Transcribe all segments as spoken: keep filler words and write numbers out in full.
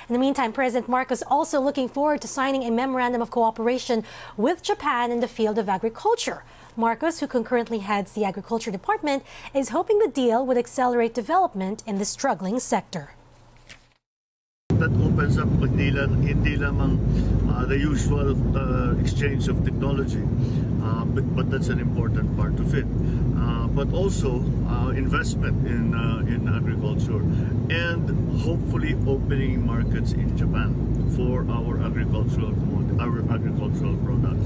In the meantime, President Marcos also looking forward to signing a memorandum of cooperation with Japan in the field of agriculture. Marcos, who concurrently heads the Agriculture Department, is hoping the deal would accelerate development in the struggling sector. That opens up hindi lang, hindi lamang uh, the usual uh, exchange of technology, uh, but, but that's an important part of it. Uh, but also uh, investment in, uh, in agriculture and hopefully opening markets in Japan for our agricultural, our agricultural products.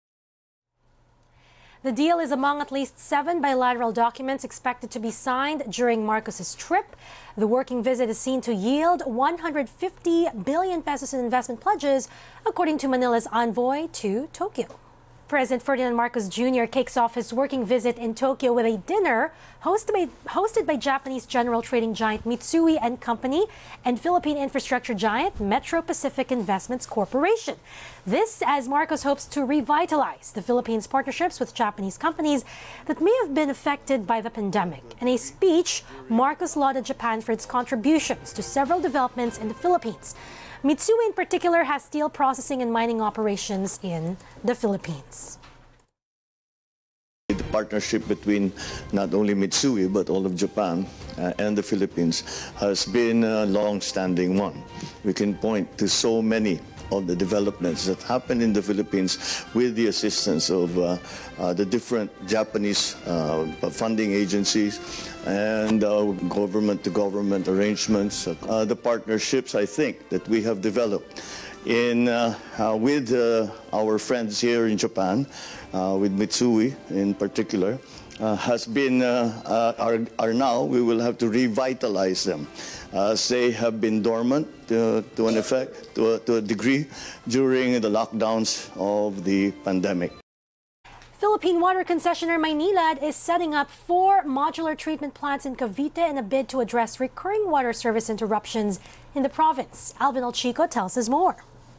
The deal is among at least seven bilateral documents expected to be signed during Marcos's trip. The working visit is seen to yield one hundred fifty billion pesos in investment pledges, according to Manila's envoy to Tokyo. President Ferdinand Marcos Junior kicks off his working visit in Tokyo with a dinner hosted by, hosted by Japanese general trading giant Mitsui and Company and Philippine infrastructure giant Metro Pacific Investments Corporation. This as Marcos hopes to revitalize the Philippines' partnerships with Japanese companies that may have been affected by the pandemic. In a speech, Marcos lauded Japan for its contributions to several developments in the Philippines. Mitsui in particular has steel processing and mining operations in the Philippines. The partnership between not only Mitsui but all of Japan uh, and the Philippines has been a long-standing one. We can point to so many of the developments that happen in the Philippines with the assistance of uh, uh, the different Japanese uh, funding agencies and uh, government-to-government arrangements. Uh, the partnerships, I think, that we have developed in uh, uh, with uh, our friends here in Japan, uh, with Mitsui in particular, uh, has been, uh, uh, are, are now, we will have to revitalize them. As they have been dormant uh, to an effect, to a, to a degree, during the lockdowns of the pandemic. Philippine water concessionaire Maynilad is setting up four modular treatment plants in Cavite in a bid to address recurring water service interruptions in the province. Alvin Alchico tells us more.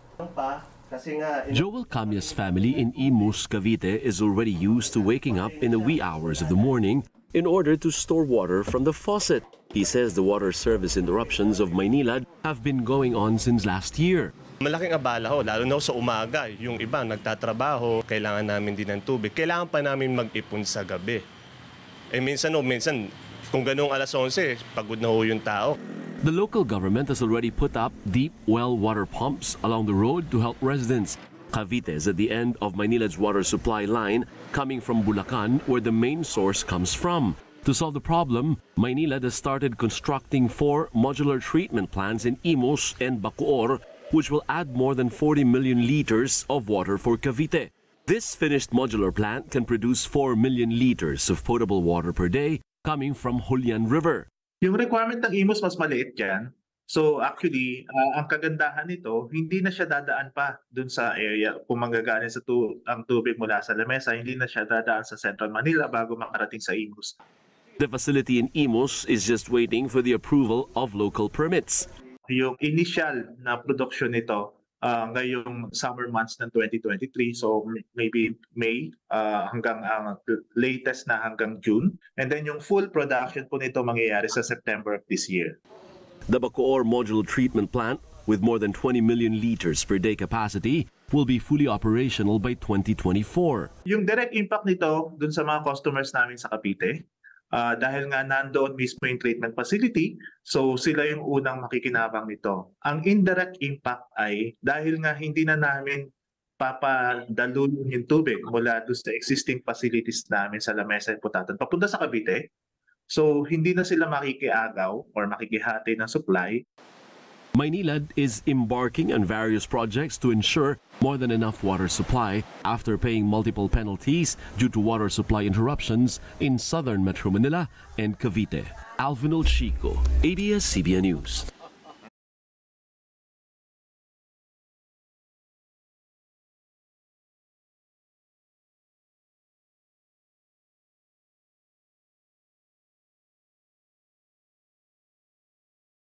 Joel Camya's family in Imus, Cavite is already used to waking up in the wee hours of the morning in order to store water from the faucet. He says the water service interruptions of Maynilad have been going on since last year. Malaking abala ho, lalo na sa umaga. Yung iba nagtatrabaho, kailangan namin din ng tubig. Kailangan pa namin mag-ipon sa gabi. Eh minsan o, minsan kung ganung alas onse, pagod na ho yung tao. The local government has already put up deep well water pumps along the road to help residents. Cavite is at the end of Maynilad's water supply line coming from Bulacan, where the main source comes from. To solve the problem, Maynilad has started constructing four modular treatment plants in Imus and Bacoor, which will add more than forty million liters of water for Cavite. This finished modular plant can produce four million liters of potable water per day coming from Julian River. Yung requirement ng Imus mas maliit yan. So actually, uh, ang kagandahan nito, hindi na siya dadaan pa dun sa area. Kung manggagaling sa tu ang tubig mula sa Lamesa, hindi na siya dadaan sa Central Manila bago makarating sa Imus. The facility in Imus is just waiting for the approval of local permits. Yung initial na production nito uh, ngayong summer months ng twenty twenty-three, so maybe May uh, hanggang ang uh, latest na hanggang June. And then yung full production po nito mangyayari sa September of this year. The Bacoor modular treatment plant, with more than twenty million liters per day capacity, will be fully operational by twenty twenty-four. Yung direct impact nito dun sa mga customers namin sa Cavite, Uh, dahil nga nandoon mismo yung treatment facility, so sila yung unang makikinabang nito. Ang indirect impact ay dahil nga hindi na namin papadalulun yung tubig mula doon sa existing facilities namin sa Lamesa at Putatan papunta sa Cavite, so hindi na sila makikiagaw or makikihati ng supply. Maynilad is embarking on various projects to ensure more than enough water supply after paying multiple penalties due to water supply interruptions in southern Metro Manila and Cavite. Alvin Alchico, A B S C B N News.